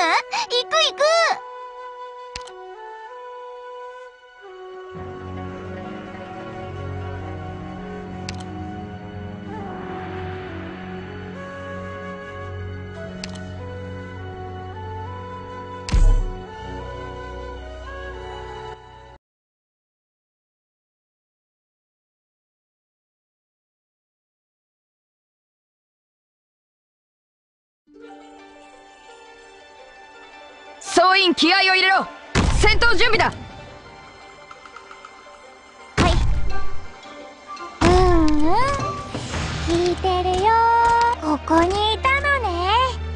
行く行く。 総員気合を入れろ。戦闘準備だ。 はい。聞いてるよ。ここにいたのね。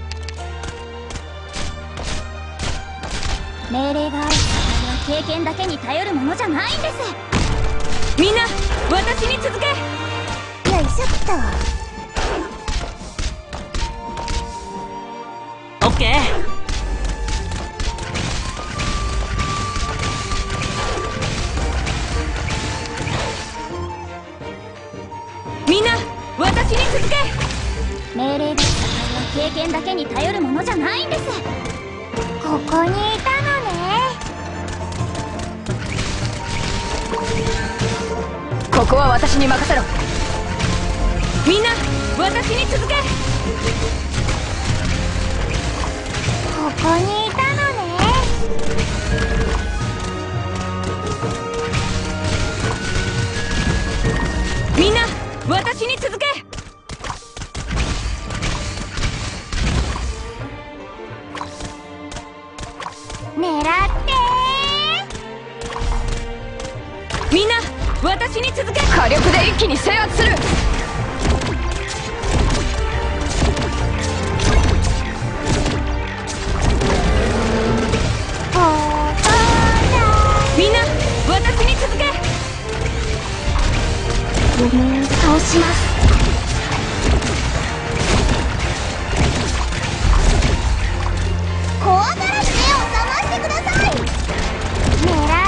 命令がある場合は経験だけに頼るものじゃないんです。 みんな私に続け。 よいしょっオッケー。みんな私に続け。 命令がある場合は経験だけに頼るものじゃないんです。ここにいたのね。 ここは私に任せろ。みんな私に続け。 ここにいたのね。 みんな私に続け。 狙ってみんな私に続け。火力で一気に制圧する。みんな私に続け。 倒します。怖がらず目を覚ましてください。狙って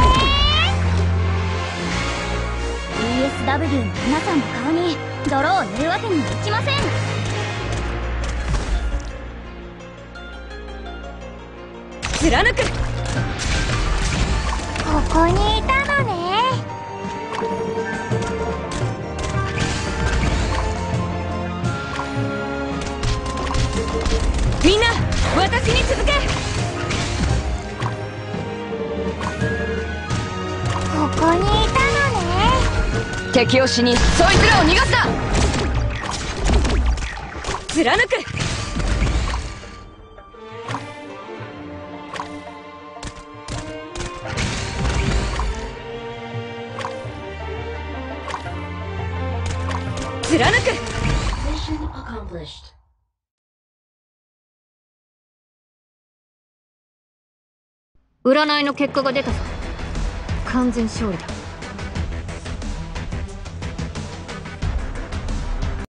ESW の皆さんの顔に泥を塗るわけにはいきません。 貫く。 ここにいたのね。 みんな私に続け。 ここにいたのね。 敵を死にそいつらを逃がすな。貫く。貫く。占いの結果が出たぞ。完全勝利だ。